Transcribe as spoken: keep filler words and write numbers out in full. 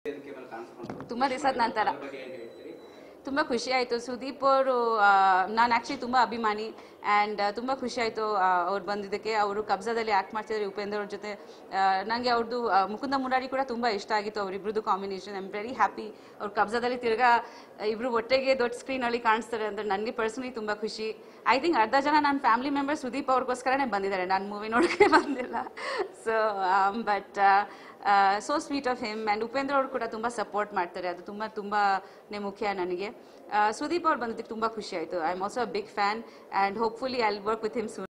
ತುಂಬ ದಿವಸ ನಂತರ ತುಂಬ ಖುಷಿ ಆಯಿತು. ಸುದೀಪ್ ಅವರು ನಾನು ಆ್ಯಕ್ಚುಲಿ ತುಂಬ ಅಭಿಮಾನಿ ಆ್ಯಂಡ್ ತುಂಬ ಖುಷಿ ಆಯಿತು ಅವ್ರು ಬಂದಿದ್ದಕ್ಕೆ. ಅವರು ಕಬ್ಜಾದಲ್ಲಿ ಆ್ಯಕ್ಟ್ ಮಾಡ್ತಿದ್ದಾರೆ ಉಪೇಂದ್ರ ಅವ್ರ ಜೊತೆ. ನನಗೆ ಅವ್ರದ್ದು ಮುಕುಂದ ಮುರಾರಿ ಕೂಡ ತುಂಬ ಇಷ್ಟ ಆಗಿತ್ತು, ಅವರಿಬ್ರದ್ದು combination. I am very happy. ಅವ್ರು ಕಬ್ಜಾದಲ್ಲಿ ತಿರ್ಗಾ ಇಬ್ಬರು ಒಟ್ಟಿಗೆ ದೊಡ್ಡ ಸ್ಕ್ರೀನಲ್ಲಿ ಕಾಣಿಸ್ತಾರೆ ಅಂದರೆ ನನಗೆ ಪರ್ಸನಲಿ ತುಂಬ ಖುಷಿ. ಐ ಥಿಂಕ್ ಅರ್ಧ ಜನ ನನ್ನ ಫ್ಯಾಮಿಲಿ ಮೆಂಬರ್ಸ್ ಸುದೀಪ್ ಅವ್ರಿಗೋಸ್ಕರನೇ ಬಂದಿದ್ದಾರೆ, ನಾನು ಮೂವಿ ನೋಡೋಕ್ಕೆ ಬಂದಿಲ್ಲ. So but so sweet of him. And Upendra ಅವರು ಕೂಡ ತುಂಬ ಸಪೋರ್ಟ್ ಮಾಡ್ತಾರೆ, ಅದು ತುಂಬ ತುಂಬಾ ಮುಖ್ಯ ನನಗೆ. ಸುದೀಪ್ ಅವ್ರು ಬಂದಿದ್ದಕ್ಕೆ ತುಂಬ ಖುಷಿ ಆಯಿತು. I am also a big fan and hopefully I will work with him soon.